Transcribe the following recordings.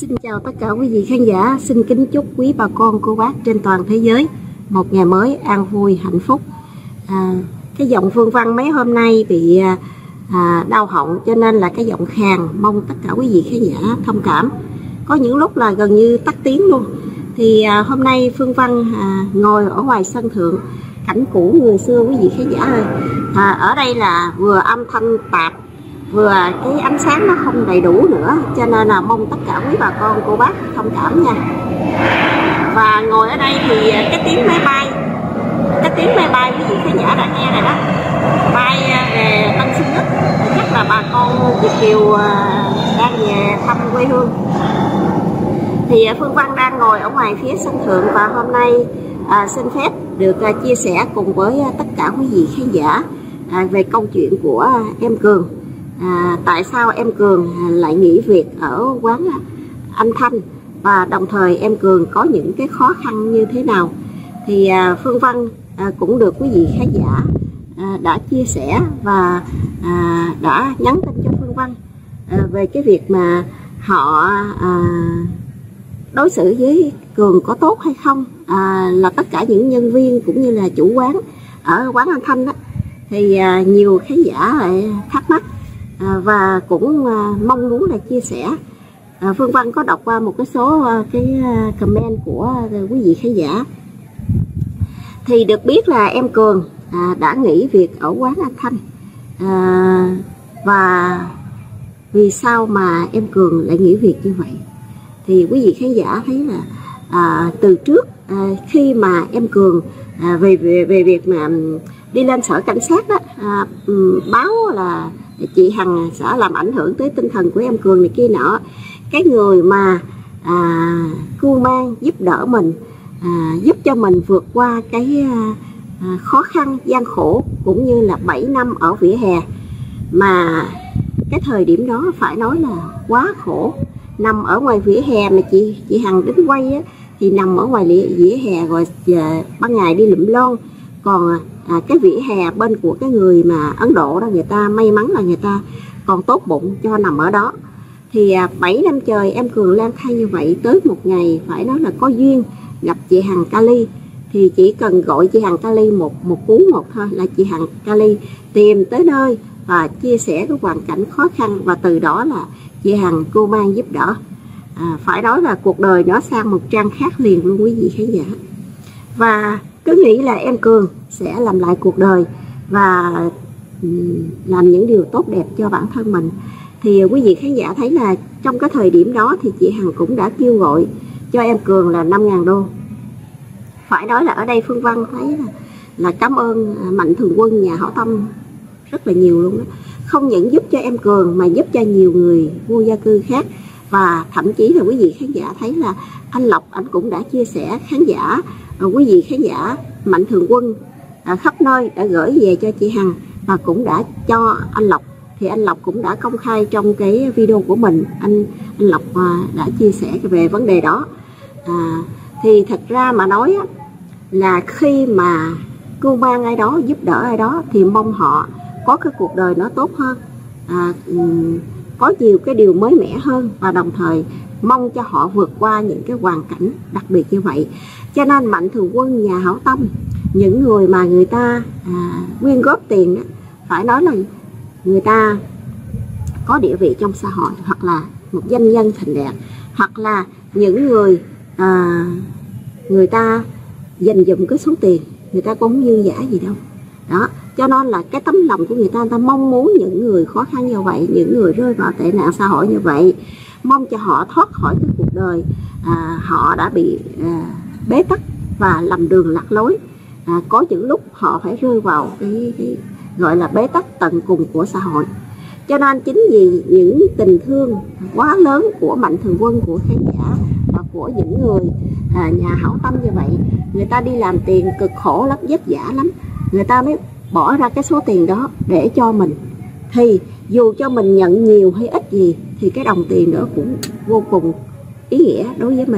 Xin chào tất cả quý vị khán giả, xin kính chúc quý bà con cô bác trên toàn thế giới một ngày mới an vui hạnh phúc. Cái giọng Phương Văn mấy hôm nay bị đau họng cho nên là cái giọng khàn, mong tất cả quý vị khán giả thông cảm. Có những lúc là gần như tắt tiếng luôn. Thì hôm nay Phương Văn ngồi ở ngoài sân thượng, cảnh cũ người xưa quý vị khán giả ơi. Ở đây là vừa âm thanh tạp, vừa cái ánh sáng nó không đầy đủ nữa, cho nên là mong tất cả quý bà con cô bác thông cảm nha. Và ngồi ở đây thì cái tiếng máy bay quý vị khán giả đã nghe rồi đó, bay về Tân Sơn Nhất, chắc là bà con Việt kiều đang về thăm quê hương. Thì Phương Văn đang ngồi ở ngoài phía sân thượng và hôm nay xin phép được chia sẻ cùng với tất cả quý vị khán giả về câu chuyện của em Cường. Tại sao em Cường lại nghỉ việc ở quán anh Thanh, và đồng thời em Cường có những cái khó khăn như thế nào. Thì Phương Văn cũng được quý vị khán giả đã chia sẻ và đã nhắn tin cho Phương Văn về cái việc mà họ đối xử với Cường có tốt hay không, là tất cả những nhân viên cũng như là chủ quán ở quán anh Thanh đó. Thì nhiều khán giả lại thắc mắc và cũng mong muốn là chia sẻ. Phương Văn có đọc qua một cái số cái comment của quý vị khán giả. Thì được biết là em Cường đã nghỉ việc ở quán anh Thanh. Và vì sao mà em Cường lại nghỉ việc như vậy? Thì quý vị khán giả thấy là từ trước khi mà em Cường về việc mà đi lên sở cảnh sát đó, báo là chị Hằng sẽ làm ảnh hưởng tới tinh thần của em Cường này kia nọ. Cái người mà cưu mang giúp đỡ mình, giúp cho mình vượt qua cái khó khăn gian khổ cũng như là 7 năm ở vỉa hè, mà cái thời điểm đó phải nói là quá khổ. Nằm ở ngoài vỉa hè mà chị Hằng đến quay á, thì nằm ở ngoài vỉa hè rồi ban ngày đi lụm lon. Còn cái vỉa hè bên của cái người mà Ấn Độ đó, người ta may mắn là người ta còn tốt bụng cho nằm ở đó. Thì 7 năm trời em Cường lang thang như vậy, tới một ngày phải nói là có duyên gặp chị Hằng Kali. Thì chỉ cần gọi chị Hằng Kali một cú một thôi là chị Hằng Kali tìm tới nơi và chia sẻ cái hoàn cảnh khó khăn, và từ đó là chị Hằng cô mang giúp đỡ. Phải nói là cuộc đời nó sang một trang khác liền luôn quý vị khán giả. Và cứ nghĩ là em Cường sẽ làm lại cuộc đời và làm những điều tốt đẹp cho bản thân mình. Thì quý vị khán giả thấy là trong cái thời điểm đó thì chị Hằng cũng đã kêu gọi cho em Cường là 5.000 đô. Phải nói là ở đây Phương Văn thấy là cảm ơn Mạnh Thường Quân, nhà hảo tâm rất là nhiều luôn đó. Không những giúp cho em Cường mà giúp cho nhiều người vô gia cư khác. Và thậm chí là quý vị khán giả thấy là anh Lộc anh cũng đã chia sẻ khán giả, quý vị khán giả Mạnh Thường Quân khắp nơi đã gửi về cho chị Hằng và cũng đã cho anh Lộc. Thì anh Lộc cũng đã công khai trong cái video của mình, anh Lộc đã chia sẻ về vấn đề đó. Thì thật ra mà nói là khi mà cưu mang ai đó, giúp đỡ ai đó thì mong họ có cái cuộc đời nó tốt hơn, có nhiều cái điều mới mẻ hơn, và đồng thời mong cho họ vượt qua những cái hoàn cảnh đặc biệt như vậy. Cho nên Mạnh Thường Quân, nhà hảo tâm, những người mà người ta quyên góp tiền đó, phải nói là người ta có địa vị trong xã hội, hoặc là một doanh nhân thành đạt, hoặc là những người người ta dành dụm cái số tiền, người ta cũng không dư dả gì đâu đó. Cho nên là cái tấm lòng của người ta mong muốn những người khó khăn như vậy, những người rơi vào tệ nạn xã hội như vậy, mong cho họ thoát khỏi cái cuộc đời họ đã bị bế tắc và lầm đường lạc lối. Có những lúc họ phải rơi vào cái gọi là bế tắc tận cùng của xã hội. Cho nên chính vì những tình thương quá lớn của Mạnh Thường Quân, của khán giả và của những người nhà hảo tâm như vậy, người ta đi làm tiền cực khổ lắm, vất vả lắm, người ta mới bỏ ra cái số tiền đó để cho mình. Thì dù cho mình nhận nhiều hay ít gì thì cái đồng tiền đó cũng vô cùng ý nghĩa đối với mình.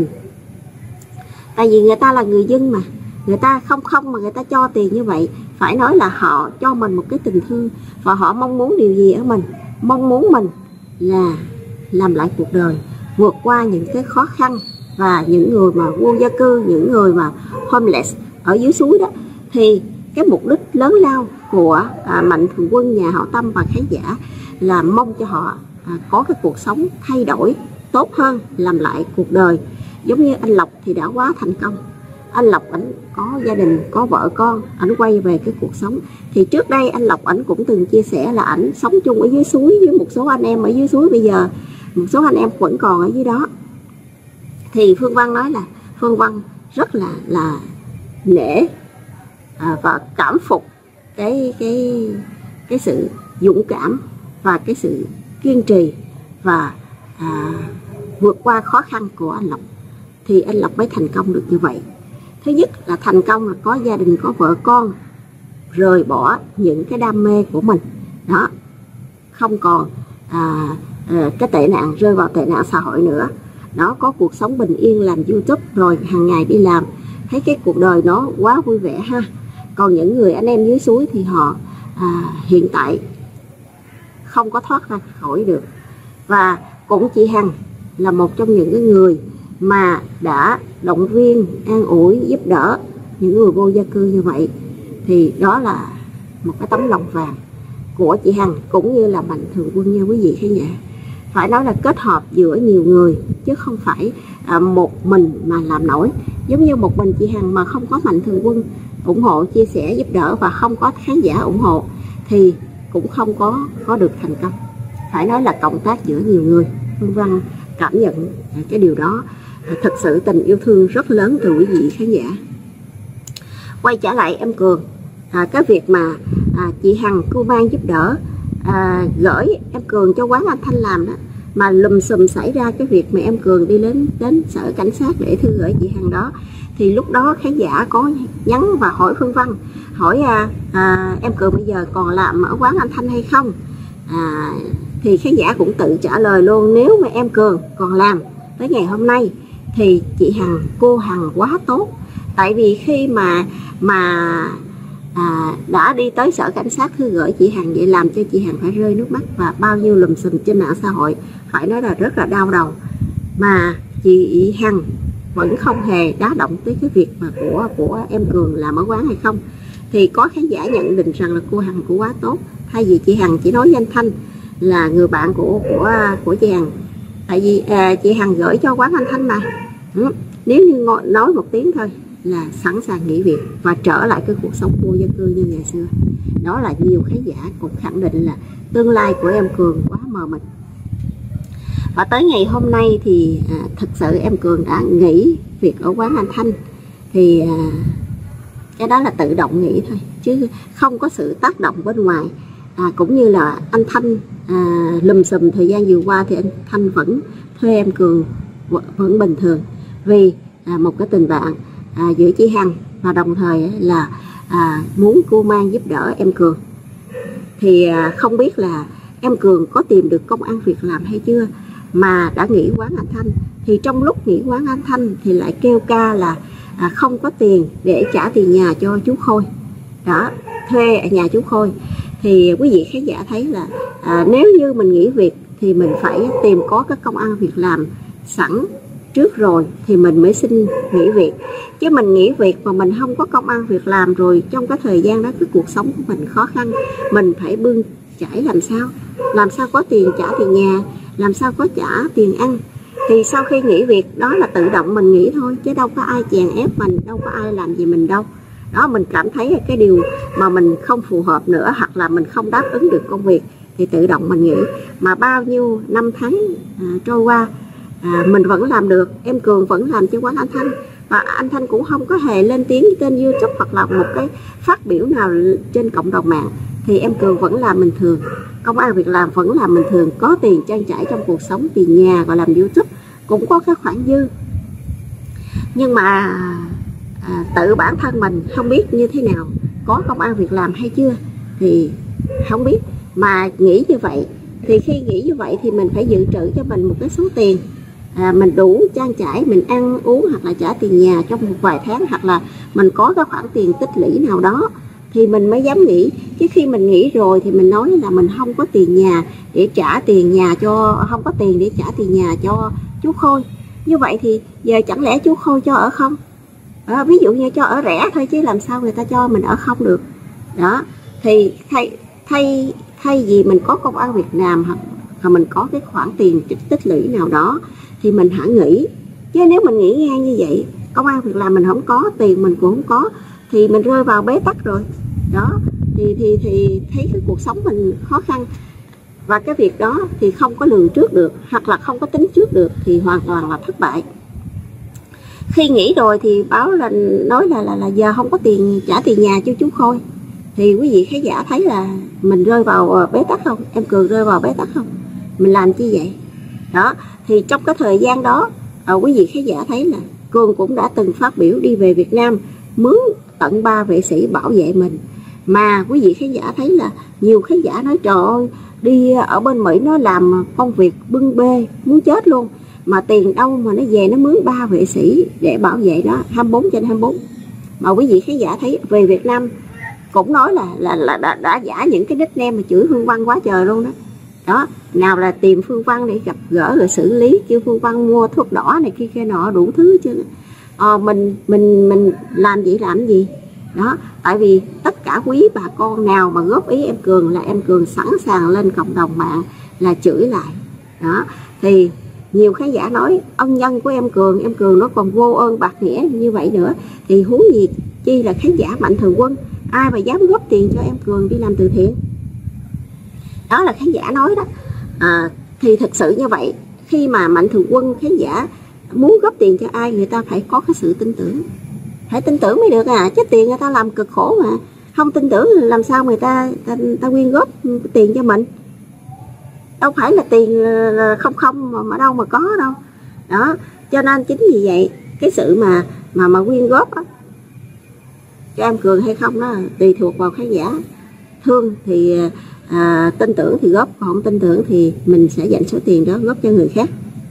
Tại vì người ta là người dân mà, người ta không mà người ta cho tiền như vậy. Phải nói là họ cho mình một cái tình thương, và họ mong muốn điều gì ở mình? Mong muốn mình là làm lại cuộc đời, vượt qua những cái khó khăn, và những người mà vô gia cư, những người mà homeless ở dưới suối đó, thì cái mục đích lớn lao của Mạnh Thường Quân, nhà hảo tâm và khán giả là mong cho họ có cái cuộc sống thay đổi tốt hơn, làm lại cuộc đời. Giống như anh Lộc thì đã quá thành công. Anh Lộc ảnh có gia đình, có vợ con, ảnh quay về cái cuộc sống. Thì trước đây anh Lộc ảnh cũng từng chia sẻ là ảnh sống chung ở dưới suối với một số anh em ở dưới suối. Bây giờ một số anh em vẫn còn ở dưới đó. Thì Phương Văn nói là Phương Văn rất là nể và cảm phục cái sự dũng cảm và cái sự kiên trì và vượt qua khó khăn của anh Lộc, thì anh Lộc mới thành công được như vậy. Thứ nhất là thành công là có gia đình, có vợ con, rời bỏ những cái đam mê của mình đó, không còn cái tệ nạn, rơi vào tệ nạn xã hội nữa. Nó có cuộc sống bình yên, làm YouTube rồi hàng ngày đi làm, thấy cái cuộc đời nó quá vui vẻ ha. Còn những người anh em dưới suối thì họ hiện tại không có thoát ra khỏi được. Và cũng chị Hằng là một trong những cái người mà đã động viên, an ủi, giúp đỡ những người vô gia cư như vậy. Thì đó là một cái tấm lòng vàng của chị Hằng cũng như là Mạnh Thường Quân nha quý vị khán giả. Phải nói là kết hợp giữa nhiều người chứ không phải một mình mà làm nổi. Giống như một mình chị Hằng mà không có Mạnh Thường Quân ủng hộ, chia sẻ, giúp đỡ và không có khán giả ủng hộ thì cũng không có được thành công. Phải nói là cộng tác giữa nhiều người. Phương Văn cảm nhận cái điều đó, thật sự tình yêu thương rất lớn từ quý vị khán giả. Quay trở lại em Cường, cái việc mà chị Hằng cô mang giúp đỡ gửi em Cường cho quán anh Thanh làm đó, mà lùm xùm xảy ra cái việc mà em Cường đi đến sở cảnh sát để thư gửi chị Hằng đó. Thì lúc đó khán giả có nhắn và hỏi Phương Văn, hỏi em Cường bây giờ còn làm ở quán anh Thanh hay không? Thì khán giả cũng tự trả lời luôn, nếu mà em Cường còn làm tới ngày hôm nay thì chị Hằng, cô Hằng quá tốt. Tại vì khi mà đã đi tới sở cảnh sát thư gửi chị Hằng, vậy làm cho chị Hằng phải rơi nước mắt và bao nhiêu lùm xùm trên mạng xã hội, phải nói là rất là đau đầu. Mà chị Hằng vẫn không hề đá động tới cái việc mà của em Cường làm ở quán hay không. Thì có khán giả nhận định rằng là cô Hằng cũng quá tốt. Thay vì chị Hằng chỉ nói với anh Thanh là người bạn của chị Hằng, tại vì chị Hằng gửi cho quán anh Thanh mà, nếu như nói một tiếng thôi là sẵn sàng nghỉ việc và trở lại cái cuộc sống vô gia cư như ngày xưa. Đó là nhiều khán giả cũng khẳng định là tương lai của em Cường quá mờ mịt. Và tới ngày hôm nay thì thực sự em Cường đã nghỉ việc ở quán anh Thanh. Thì cái đó là tự động nghỉ thôi, chứ không có sự tác động bên ngoài. Cũng như là anh Thanh lùm xùm thời gian vừa qua thì anh Thanh vẫn thuê em Cường vẫn bình thường, vì một cái tình bạn giữa chị Hằng và đồng thời là muốn cô mang giúp đỡ em Cường. Thì không biết là em Cường có tìm được công ăn việc làm hay chưa mà đã nghỉ quán anh Thanh. Thì trong lúc nghỉ quán anh Thanh thì lại kêu ca là không có tiền để trả tiền nhà cho chú Khôi đó, thuê ở nhà chú Khôi. Thì quý vị khán giả thấy là nếu như mình nghỉ việc thì mình phải tìm có cái công ăn việc làm sẵn trước rồi thì mình mới xin nghỉ việc. Chứ mình nghỉ việc mà mình không có công ăn việc làm, rồi trong cái thời gian đó cái cuộc sống của mình khó khăn, mình phải bươn chải làm sao có tiền trả tiền nhà, làm sao có trả tiền ăn. Thì sau khi nghỉ việc đó là tự động mình nghỉ thôi, chứ đâu có ai chèn ép mình, đâu có ai làm gì mình đâu. Đó, mình cảm thấy cái điều mà mình không phù hợp nữa, hoặc là mình không đáp ứng được công việc thì tự động mình nghỉ. Mà bao nhiêu năm tháng trôi qua mình vẫn làm được, em Cường vẫn làm cho quán anh Thanh. Và anh Thanh cũng không có hề lên tiếng trên YouTube hoặc là một cái phát biểu nào trên cộng đồng mạng. Thì em Cường vẫn làm bình thường, công ăn việc làm vẫn làm bình thường, có tiền trang trải trong cuộc sống, tiền nhà và làm YouTube cũng có cái khoản dư. Nhưng mà tự bản thân mình không biết như thế nào, có công ăn việc làm hay chưa thì không biết. Mà nghĩ như vậy thì khi nghĩ như vậy thì mình phải dự trữ cho mình một cái số tiền mình đủ trang trải, mình ăn uống hoặc là trả tiền nhà trong một vài tháng, hoặc là mình có cái khoản tiền tích lũy nào đó thì mình mới dám nghỉ. Chứ khi mình nghỉ rồi thì mình nói là mình không có tiền nhà để trả tiền nhà cho, không có tiền để trả tiền nhà cho chú Khôi. Như vậy thì giờ chẳng lẽ chú Khôi cho ở không? Ví dụ như cho ở rẻ thôi chứ làm sao người ta cho mình ở không được. Đó, thì thay vì mình có công ăn Việt Nam hoặc mình có cái khoản tiền tích lũy nào đó thì mình hãy nghĩ. Chứ nếu mình nghĩ ngang như vậy, công ăn Việc làm mình không có, tiền mình cũng không có, thì mình rơi vào bế tắc rồi. Đó, thì thấy cái cuộc sống mình khó khăn. Và cái việc đó thì không có lường trước được, hoặc là không có tính trước được, thì hoàn toàn là thất bại. Khi nghỉ rồi thì nói là giờ không có tiền trả tiền nhà cho chú Khôi. Thì quý vị khán giả thấy là mình rơi vào bế tắc không? Em Cường rơi vào bế tắc không? Mình làm chi vậy? Đó, thì trong cái thời gian đó, quý vị khán giả thấy là Cường cũng đã từng phát biểu đi về Việt Nam, mướn tận 3 vệ sĩ bảo vệ mình. Mà quý vị khán giả thấy là nhiều khán giả nói trời ơi, đi ở bên Mỹ nó làm công việc bưng bê muốn chết luôn, mà tiền đâu mà nó về nó mướn 3 vệ sĩ để bảo vệ đó 24/24. Mà quý vị khán giả thấy về Việt Nam cũng nói là đã giả những cái nickname mà chửi Phương Văn quá trời luôn đó. Đó, nào là tìm Phương Văn để gặp gỡ rồi xử lý, kêu Phương Văn mua thuốc đỏ này kia nọ đủ thứ chứ. Mình làm vậy làm gì? Đó, tại vì tất cả quý bà con nào mà góp ý em Cường là em Cường sẵn sàng lên cộng đồng mạng là chửi lại. Đó, thì nhiều khán giả nói ân nhân của em Cường nó còn vô ơn bạc nghĩa như vậy nữa, thì huống gì chi là khán giả Mạnh Thường Quân, ai mà dám góp tiền cho em Cường đi làm từ thiện. Đó là khán giả nói đó. Thì thực sự như vậy, khi mà Mạnh Thường Quân khán giả muốn góp tiền cho ai, người ta phải có cái sự tin tưởng. Phải tin tưởng mới được chứ tiền người ta làm cực khổ mà. Không tin tưởng làm sao người ta quyên góp tiền cho mình. Đâu phải là tiền không mà đâu mà có đâu. Đó, cho nên chính vì vậy cái sự mà quyên góp đó, cho em Cường hay không đó tùy thuộc vào khán giả. Thương thì tin tưởng thì góp, còn không tin tưởng thì mình sẽ dành số tiền đó góp cho người khác.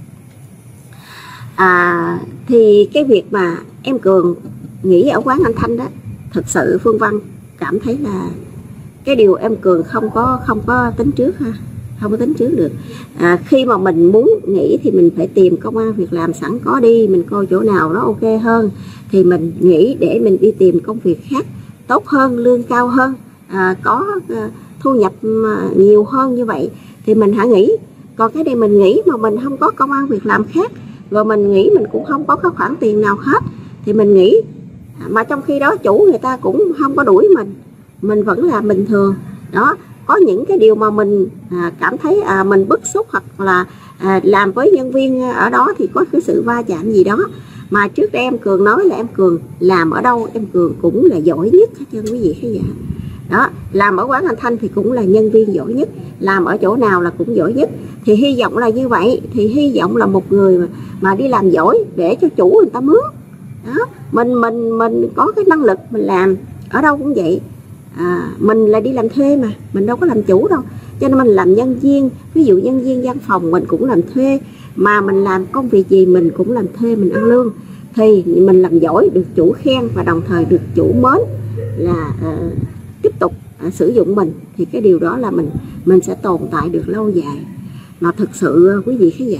Thì cái việc mà em Cường nghỉ ở quán anh Thanh đó, thực sự Phương Văn cảm thấy là cái điều em Cường không có tính trước ha, không có tính trước được. Khi mà mình muốn nghỉ thì mình phải tìm công ăn việc làm sẵn có đi, mình coi chỗ nào nó ok hơn thì mình nghỉ để mình đi tìm công việc khác tốt hơn, lương cao hơn, có thu nhập nhiều hơn, như vậy thì mình hãy nghỉ. Còn cái này mình nghỉ mà mình không có công ăn việc làm khác, rồi mình nghỉ mình cũng không có cái khoản tiền nào hết thì mình nghỉ, mà trong khi đó chủ người ta cũng không có đuổi mình vẫn làm bình thường. Đó, có những cái điều mà mình cảm thấy mình bức xúc, hoặc là làm với nhân viên ở đó thì có cái sự va chạm gì đó. Mà trước đây em Cường nói là em Cường làm ở đâu em Cường cũng là giỏi nhất hết trơn quý vị khán giả. Đó, làm ở quán anh Thanh thì cũng là nhân viên giỏi nhất, làm ở chỗ nào là cũng giỏi nhất. Thì hy vọng là như vậy, thì hy vọng là một người mà đi làm giỏi để cho chủ người ta mướn. Đó, mình có cái năng lực mình làm ở đâu cũng vậy. Mình là đi làm thuê mà, mình đâu có làm chủ đâu, cho nên mình làm nhân viên. Ví dụ nhân viên văn phòng mình cũng làm thuê, mà mình làm công việc gì mình cũng làm thuê, mình ăn lương. Thì mình làm giỏi được chủ khen và đồng thời được chủ mến là tiếp tục sử dụng mình, thì cái điều đó là mình sẽ tồn tại được lâu dài. Mà thực sự quý vị khán giả,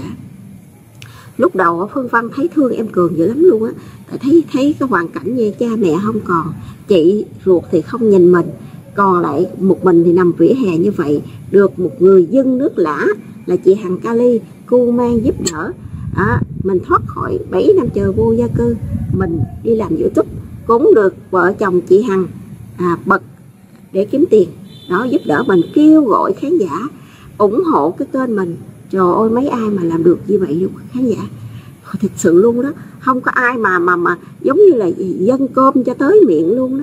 lúc đầu Phương Văn thấy thương em Cường dữ lắm luôn á. Thấy cái hoàn cảnh như cha mẹ không còn, chị ruột thì không nhìn mình, còn lại một mình thì nằm vỉa hè như vậy, được một người dân nước lã là chị Hằng Kali cu mang giúp đỡ. Mình thoát khỏi 7 năm chờ vô gia cư, mình đi làm YouTube cũng được vợ chồng chị Hằng bật để kiếm tiền. Đó, giúp đỡ mình, kêu gọi khán giả ủng hộ cái kênh mình. Trời ơi, mấy ai mà làm được như vậy luôn khán giả, thật sự luôn đó. Không có ai mà giống như là dân cơm cho tới miệng luôn đó.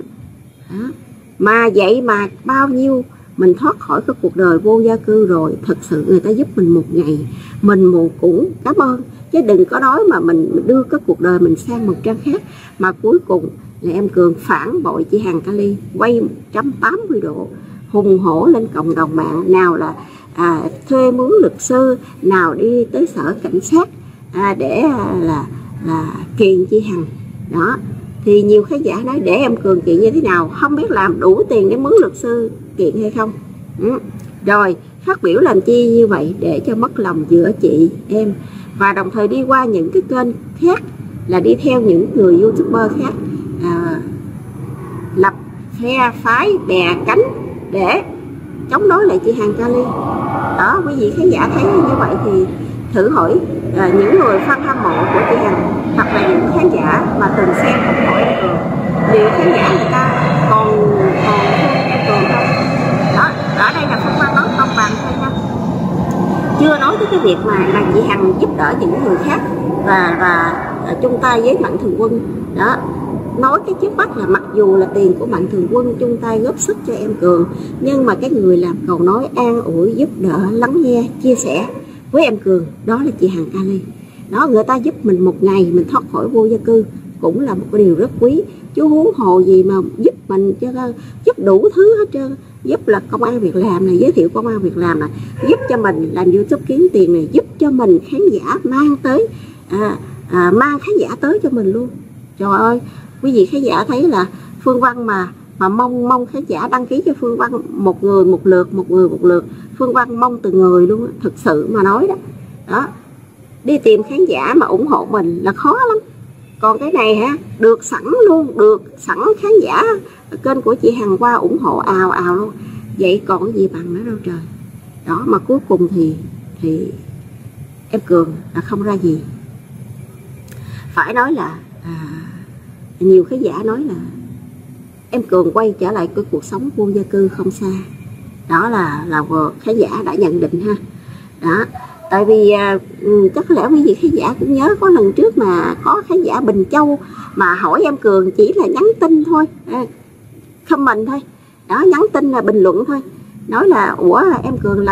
Mà vậy mà bao nhiêu mình thoát khỏi cái cuộc đời vô gia cư rồi, thật sự người ta giúp mình một ngày mình cũng cảm ơn. Chứ đừng có nói mà mình đưa cái cuộc đời mình sang một trang khác, mà cuối cùng là em Cường phản bội chị Hằng Kali, quay 180 độ, hùng hổ lên cộng đồng mạng. Nào là thuê mướn luật sư, nào đi tới sở cảnh sát để là kiện chị Hằng. Đó, thì nhiều khán giả nói để em Cường kiện như thế nào, không biết làm đủ tiền để mướn luật sư kiện hay không. Rồi phát biểu làm chi như vậy để cho mất lòng giữa chị em. và đồng thời đi qua những cái kênh khác là đi theo những người YouTuber khác, lập phe phái bè cánh để chống đối lại chị Hằng Kali. Đó, quý vị khán giả thấy như vậy thì thử hỏi những người fan hâm mộ của chị Hằng hoặc là những khán giả mà từng xem ủng hộ em Cường, liệu khán giả người ta còn thương em Cường không? Đó, ở đây là Phương Văn nói công bằng thôi nha, chưa nói tới cái việc mà chị Hằng giúp đỡ những người khác và chung tay với Mạnh Thường Quân. Đó, nói cái trước mắt là mặc dù là tiền của Mạnh Thường Quân chung tay góp sức cho em Cường, nhưng mà cái người làm cầu nói an ủi, giúp đỡ, lắng nghe, chia sẻ với em Cường đó là chị Hằng Kali. Đó, người ta giúp mình một ngày mình thoát khỏi vô gia cư cũng là một cái điều rất quý, chứ huống hồ gì mà giúp mình cho giúp đủ thứ hết trơn. Giúp là công ăn việc làm này, giới thiệu công ăn việc làm này, giúp cho mình làm YouTube kiếm tiền này, giúp cho mình khán giả mang tới mang khán giả tới cho mình luôn. Trời ơi, quý vị khán giả thấy là Phương Văn mà mong khán giả đăng ký cho Phương Văn một người một lượt, Phương Văn mong từng người luôn, thực sự mà nói đó. Đó, đi tìm khán giả mà ủng hộ mình là khó lắm. Còn cái này hả, được sẵn luôn, được sẵn khán giả kênh của chị Hằng qua ủng hộ ào luôn. Vậy còn cái gì bằng nữa đâu trời. Đó, mà cuối cùng thì em Cường là không ra gì. Phải nói là nhiều khán giả nói là em Cường quay trở lại cái cuộc sống vô gia cư không xa. Đó là khán giả đã nhận định ha. Đó, tại vì chắc có lẽ quý vị khán giả cũng nhớ có lần trước mà có khán giả Bình Châu mà hỏi em Cường chỉ là nhắn tin thôi, comment thôi. Đó, nhắn tin là bình luận thôi, nói là ủa em Cường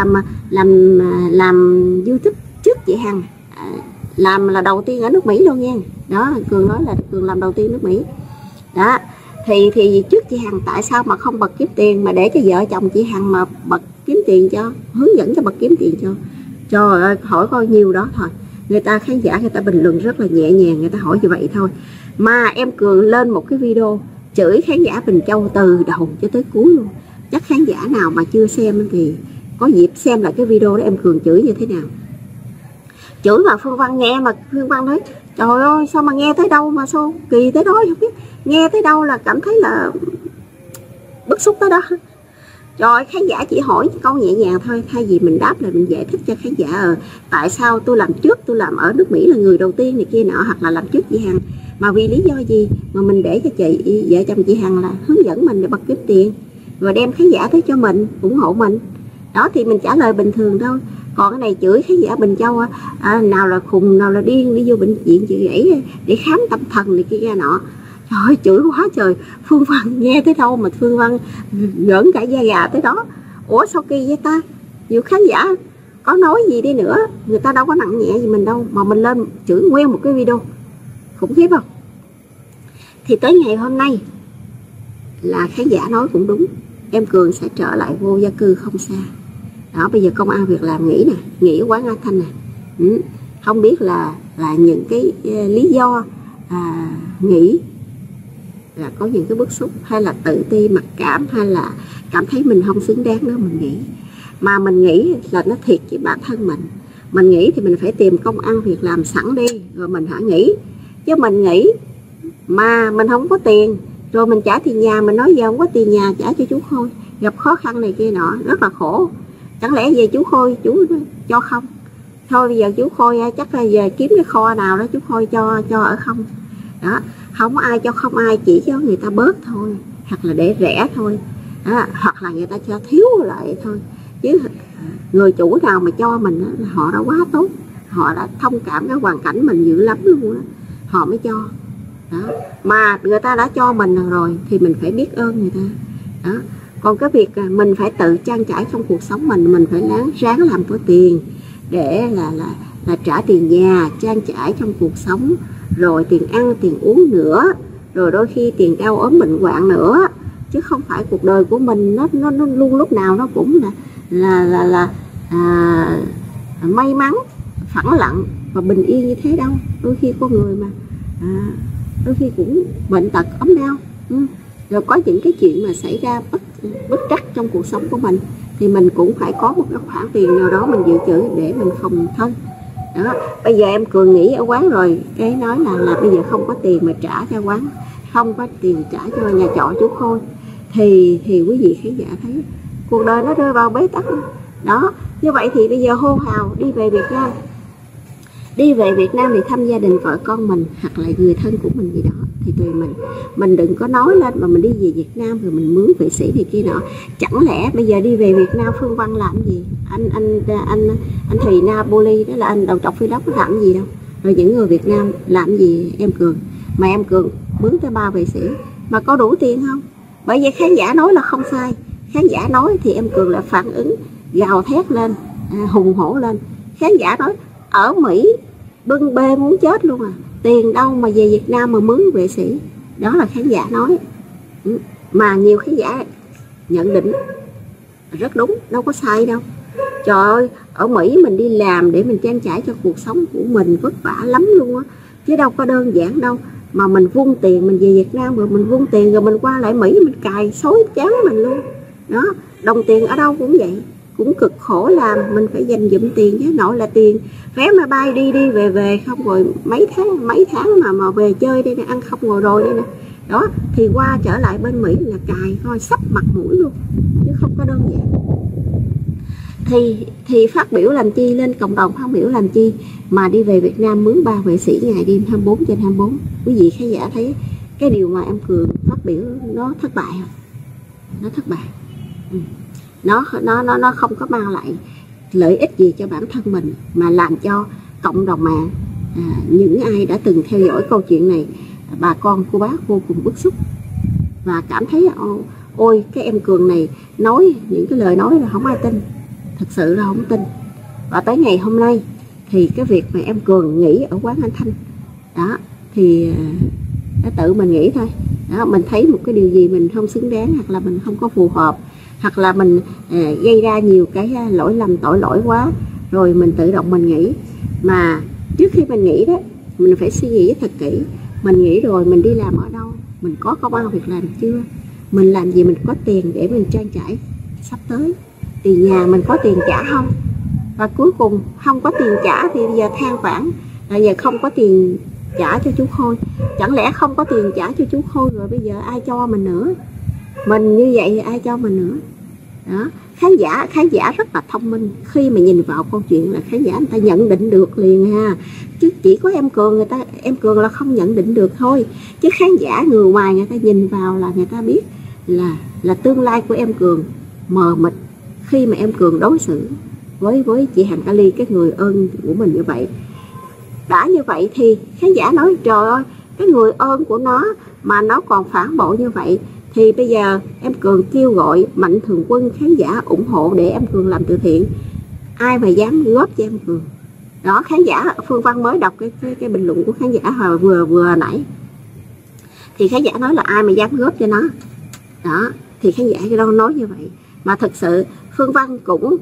làm YouTube trước chị Hằng, làm là đầu tiên ở nước Mỹ luôn nha. Đó, Cường nói là Cường làm đầu tiên nước Mỹ. Đó, thì trước chị Hằng tại sao mà không bật kiếm tiền mà để cho vợ chồng chị Hằng mà bật kiếm tiền cho, hướng dẫn cho bật kiếm tiền cho. Trời ơi, hỏi coi nhiêu đó thôi. Người ta khán giả người ta bình luận rất là nhẹ nhàng, người ta hỏi như vậy thôi. Mà em Cường lên một cái video chửi khán giả Bình Châu từ đầu cho tới cuối luôn. Chắc khán giả nào mà chưa xem thì có dịp xem lại cái video đó em Cường chửi như thế nào. Chửi mà Phương Văn nghe mà Phương Văn nói trời ơi sao mà nghe tới đâu mà sao kỳ tới đó không biết. Nghe tới đâu là cảm thấy là bức xúc tới đó. Rồi khán giả chỉ hỏi câu nhẹ nhàng thôi, thay vì mình đáp lại mình giải thích cho khán giả tại sao tôi làm trước, tôi làm ở nước Mỹ là người đầu tiên này kia nọ, hoặc là làm trước chị Hằng mà vì lý do gì mà mình để cho chị vợ chồng chị Hằng là hướng dẫn mình để bật kiếm tiền rồi đem khán giả tới cho mình ủng hộ mình. Đó thì mình trả lời bình thường thôi. Còn cái này chửi khán giả Bình Châu nào là khùng nào là điên đi vô bệnh viện chị gãy để khám tâm thần này kia nọ. Trời ơi, chửi quá trời. Phương Văn nghe tới đâu mà Phương Văn gỡn cả da gà tới đó. Ủa sao kỳ vậy ta? Nhiều khán giả có nói gì đi nữa, người ta đâu có nặng nhẹ gì mình đâu, mà mình lên chửi nguyên một cái video khủng khiếp không? Thì tới ngày hôm nay là khán giả nói cũng đúng, em Cường sẽ trở lại vô gia cư không xa. Đó, bây giờ công ăn việc làm nghỉ nè, nghỉ ở quán A Thanh nè. Không biết là những cái lý do nghỉ là có những cái bức xúc, hay là tự ti mặc cảm, hay là cảm thấy mình không xứng đáng đó mình nghỉ. Mà mình nghĩ là nó thiệt với bản thân mình nghĩ thì mình phải tìm công ăn việc làm sẵn đi rồi mình hả nghỉ. Chứ mình nghỉ mà mình không có tiền rồi mình trả tiền nhà, mình nói giờ không có tiền nhà trả cho chú Khôi, gặp khó khăn này kia nọ rất là khổ. Chẳng lẽ về chú Khôi chú cho không? Thôi bây giờ chú Khôi chắc là về kiếm cái kho nào đó chú Khôi cho ở không. Đó, không có ai cho không ai, chỉ cho người ta bớt thôi, hoặc là để rẻ thôi. Đó, hoặc là người ta cho thiếu lại thôi. Chứ người chủ nào mà cho mình là họ đã quá tốt, họ đã thông cảm cái hoàn cảnh mình dữ lắm luôn đó, họ mới cho. Đó, mà người ta đã cho mình rồi thì mình phải biết ơn người ta. Đó, còn cái việc mình phải tự trang trải trong cuộc sống mình phải ráng làm có tiền để là trả tiền nhà, trang trải trong cuộc sống, rồi tiền ăn tiền uống nữa, rồi đôi khi tiền đau ốm bệnh hoạn nữa. Chứ không phải cuộc đời của mình nó luôn lúc nào nó cũng là may mắn, phẳng lặng và bình yên như thế đâu. Đôi khi con người mà đôi khi cũng bệnh tật ốm đau, rồi có những cái chuyện mà xảy ra bất trắc trong cuộc sống của mình thì mình cũng phải có một cái khoản tiền nào đó mình dự trữ để mình phòng thân. Đó, bây giờ em Cường nghỉ ở quán rồi, cái nói là bây giờ không có tiền mà trả cho quán, không có tiền trả cho nhà trọ chú Khôi, thì quý vị khán giả thấy cuộc đời nó rơi vào bế tắc. Đó, như vậy thì bây giờ hô hào đi về Việt Nam, đi về Việt Nam thì thăm gia đình vợ con mình hoặc là người thân của mình gì đó thì tùy mình đừng có nói lên mà mình đi về Việt Nam rồi mình mướn vệ sĩ này kia nọ. Chẳng lẽ bây giờ đi về Việt Nam Phương Văn làm gì, anh Thùy Napoli đó là anh đầu trọc Vlog có làm gì đâu, rồi những người Việt Nam làm gì em Cường, mà em Cường mướn tới 3 vệ sĩ mà có đủ tiền không? Bởi vậy khán giả nói là không sai, khán giả nói thì em Cường lại phản ứng gào thét lên, hùng hổ lên. Khán giả nói ở Mỹ bưng bê muốn chết luôn à, tiền đâu mà về Việt Nam mà mướn vệ sĩ. Đó là khán giả nói, mà nhiều khán giả nhận định rất đúng, đâu có sai đâu. Trời ơi, ở Mỹ mình đi làm để mình trang trải cho cuộc sống của mình vất vả lắm luôn á, chứ đâu có đơn giản đâu. Mà mình vung tiền mình về Việt Nam rồi mình vung tiền rồi mình qua lại Mỹ mình cài xối chán mình luôn. Đó, đồng tiền ở đâu cũng vậy, cũng cực khổ làm, mình phải dành dụm tiền chứ, nội là tiền vé máy bay đi đi về về không, rồi mấy tháng mà về chơi đây nè, ăn không ngồi rồi đây nè. Đó, thì qua trở lại bên Mỹ là cài coi sắp mặt mũi luôn, chứ không có đơn giản. Thì phát biểu làm chi, lên cộng đồng phát biểu làm chi mà đi về Việt Nam mướn 3 vệ sĩ ngày đêm 24/24. Quý vị khán giả thấy cái điều mà em Cường phát biểu nó thất bại không? Nó thất bại. Nó không có mang lại lợi ích gì cho bản thân mình, mà làm cho cộng đồng mạng, những ai đã từng theo dõi câu chuyện này, bà con cô bác vô cùng bức xúc và cảm thấy ôi cái em Cường này nói những cái lời nói là không ai tin, thật sự là không tin. Và tới ngày hôm nay thì cái việc mà em Cường nghỉ ở quán anh Thanh đó thì đã tự mình nghĩ thôi. Đó, mình thấy một cái điều gì mình không xứng đáng, hoặc là mình không có phù hợp, hoặc là mình gây ra nhiều cái lỗi lầm tội lỗi quá, rồi mình tự động mình nghĩ. Mà trước khi mình nghĩ đó, mình phải suy nghĩ thật kỹ. Mình nghĩ rồi mình đi làm ở đâu, mình có công ăn việc làm chưa, mình làm gì mình có tiền để mình trang trải sắp tới, tiền nhà mình có tiền trả không. Và cuối cùng không có tiền trả thì bây giờ than vãn là giờ không có tiền trả cho chú Khôi. Chẳng lẽ không có tiền trả cho chú Khôi rồi bây giờ ai cho mình nữa? Mình như vậy thì ai cho mình nữa? Đó, khán giả rất là thông minh, khi mà nhìn vào câu chuyện là khán giả người ta nhận định được liền ha. Chứ chỉ có em Cường là không nhận định được thôi. Chứ khán giả người ngoài người ta nhìn vào là người ta biết là tương lai của em Cường mờ mịt khi mà em Cường đối xử với chị Hằng Kali, cái người ơn của mình như vậy. Đã như vậy thì khán giả nói trời ơi, cái người ơn của nó mà nó còn phản bội như vậy, thì bây giờ em Cường kêu gọi mạnh thường quân khán giả ủng hộ để em Cường làm từ thiện. Ai mà dám góp cho em Cường? Đó, khán giả Phương Văn mới đọc cái bình luận của khán giả hồi vừa nãy, thì khán giả nói là ai mà dám góp cho nó. Đó, thì khán giả đâu nói như vậy. Mà thật sự Phương Văn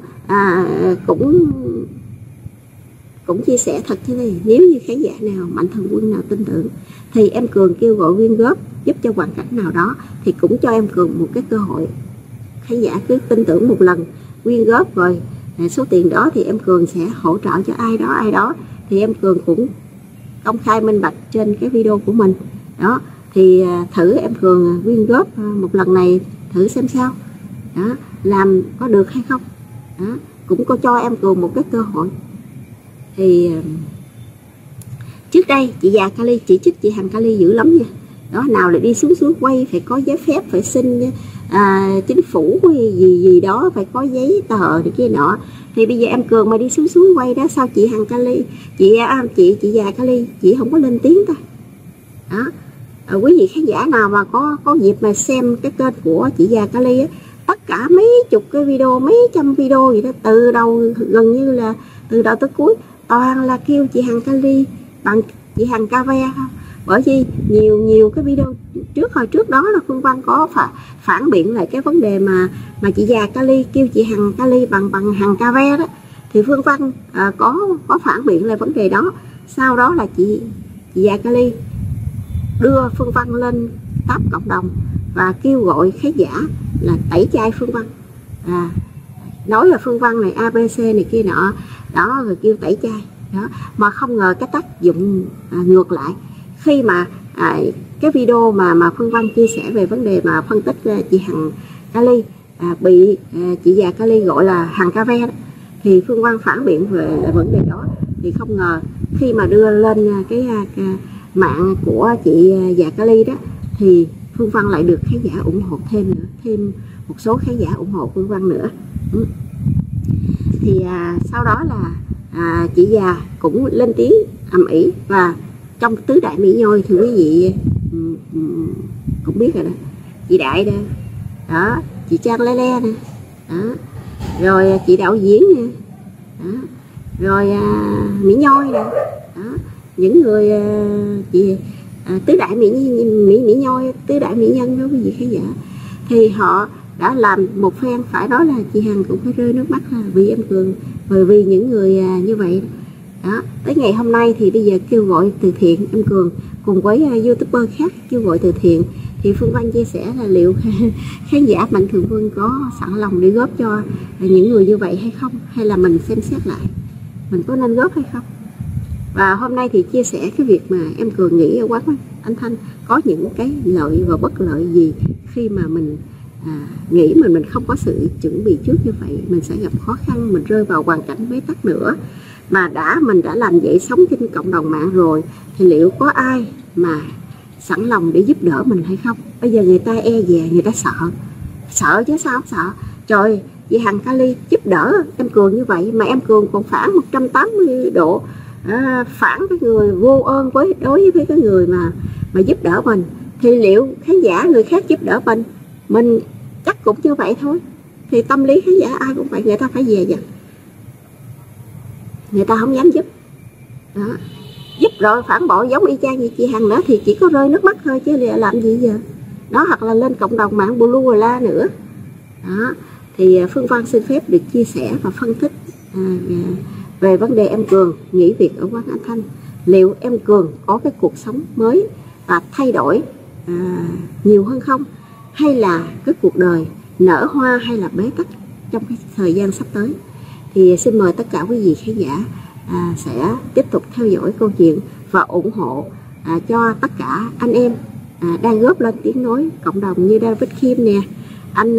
cũng chia sẻ thật thế này, nếu như khán giả nào mạnh thường quân nào tin tưởng thì em Cường kêu gọi quyên góp giúp cho hoàn cảnh nào đó thì cũng cho em Cường một cái cơ hội. Khán giả cứ tin tưởng một lần, quyên góp rồi số tiền đó thì em Cường sẽ hỗ trợ cho ai đó, thì em Cường cũng công khai minh bạch trên cái video của mình. Đó, thì thử em Cường quyên góp một lần này thử xem sao, đó, làm có được hay không. Đó, cũng có cho em Cường một cái cơ hội. Thì trước đây chị già Kali chỉ trích chị Hằng Kali dữ lắm nha. Đó, nào là đi xuống suối quay phải có giấy phép, phải xin chính phủ gì đó, phải có giấy tờ này kia nọ. Thì bây giờ em Cường mà đi xuống suối quay đó, sao chị Hằng Kali, chị già Kali chị không có lên tiếng ta? Đó, quý vị khán giả nào mà có dịp mà xem cái kênh của chị già Kali á, tất cả mấy chục cái video, mấy trăm video gì đó, từ đầu gần như là từ đầu tới cuối toàn là kêu chị Hằng Kali bằng chị Hằng Kave không. Bởi vì nhiều cái video hồi trước đó là Phương Văn có phản biện lại cái vấn đề mà chị già Kali kêu chị Hằng Kali bằng Hằng Kave đó, thì Phương Văn có phản biện lại vấn đề đó. Sau đó là chị già Kali đưa Phương Văn lên top cộng đồng và kêu gọi khán giả là tẩy chay Phương Văn, nói là Phương Văn này ABC này kia nọ đó, rồi kêu tẩy chay. đó, mà không ngờ cái tác dụng ngược lại. Khi mà cái video mà Phương Văn chia sẻ về vấn đề mà phân tích chị Hằng Kali bị chị già Kali gọi là Hằng Ca Ve đó, thì Phương Văn phản biện về vấn đề đó. Thì không ngờ khi mà đưa lên cái mạng của chị già Kali đó, thì Phương Văn lại được khán giả ủng hộ thêm nữa, thêm một số khán giả ủng hộ Phương Văn nữa. Thì sau đó là chị già cũng lên tiếng ầm ĩ. Và trong tứ đại mỹ nhoi thì quý vị cũng biết rồi đó, chị Đại đó, đó chị Trang Le Le nè, đó, rồi chị đạo diễn nè, đó, rồi mỹ nhoi nè, đó, những người chị tứ đại mỹ nhoi, tứ đại mỹ nhân đó quý vị khán giả, thì họ đã làm một phen. Phải nói là chị Hằng cũng phải rơi nước mắt vì em Cường, bởi vì những người như vậy đó. Tới ngày hôm nay thì bây giờ kêu gọi từ thiện, em Cường cùng với youtuber khác kêu gọi từ thiện, thì Phương Văn chia sẻ là liệu khán giả Mạnh Thường Quân có sẵn lòng để góp cho những người như vậy hay không, hay là mình xem xét lại mình có nên góp hay không. Và hôm nay thì chia sẻ cái việc mà em Cường nghĩ ở quán anh Thanh có những cái lợi và bất lợi gì khi mà mình nghĩ mà mình không có sự chuẩn bị trước như vậy, mình sẽ gặp khó khăn, mình rơi vào hoàn cảnh bế tắc nữa. Mà mình đã làm vậy sống trên cộng đồng mạng rồi, thì liệu có ai mà sẵn lòng để giúp đỡ mình hay không? Bây giờ người ta e dè, người ta sợ chứ sao không sợ. Trời, chị Hằng Kali giúp đỡ em Cường như vậy mà em Cường còn phản 180 độ, phản cái người vô ơn đối với cái người mà giúp đỡ mình, thì liệu khán giả người khác giúp đỡ mình chắc cũng như vậy thôi. Thì tâm lý khán giả ai cũng vậy, người ta phải dè dặt, người ta không dám giúp đó. Giúp rồi phản bội giống y chang như chị Hằng nữa thì chỉ có rơi nước mắt thôi chứ làm gì giờ đó. Hoặc là lên cộng đồng mạng blu la nữa đó. Thì Phương Văn xin phép được chia sẻ và phân tích về vấn đề em Cường nghỉ việc ở quán Anh Thanh. Liệu em Cường có cái cuộc sống mới và thay đổi nhiều hơn không, hay là cái cuộc đời nở hoa hay là bế tắc trong cái thời gian sắp tới. Thì xin mời tất cả quý vị khán giả sẽ tiếp tục theo dõi câu chuyện và ủng hộ cho tất cả anh em đang góp lên tiếng nói cộng đồng như David Kim nè, anh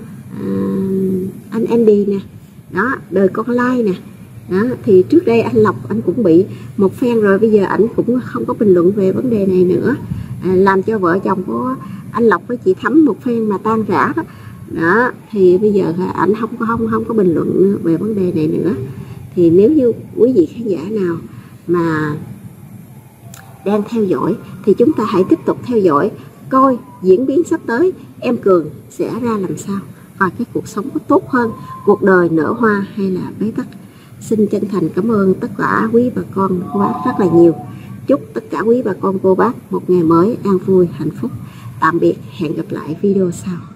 Andy nè, đó, đời con lai nè. Đó, thì trước đây anh Lộc anh cũng bị một phen rồi, bây giờ anh cũng không có bình luận về vấn đề này nữa, làm cho vợ chồng của anh Lộc với chị Thắm một phen mà tan rã đó. Đó, thì bây giờ anh không có bình luận về vấn đề này nữa. Thì nếu như quý vị khán giả nào mà đang theo dõi thì chúng ta hãy tiếp tục theo dõi coi diễn biến sắp tới em Cường sẽ ra làm sao, và cái cuộc sống có tốt hơn, cuộc đời nở hoa hay là bế tắc. Xin chân thành cảm ơn tất cả quý bà con cô bác rất là nhiều. Chúc tất cả quý bà con cô bác một ngày mới an vui hạnh phúc. Tạm biệt, hẹn gặp lại video sau.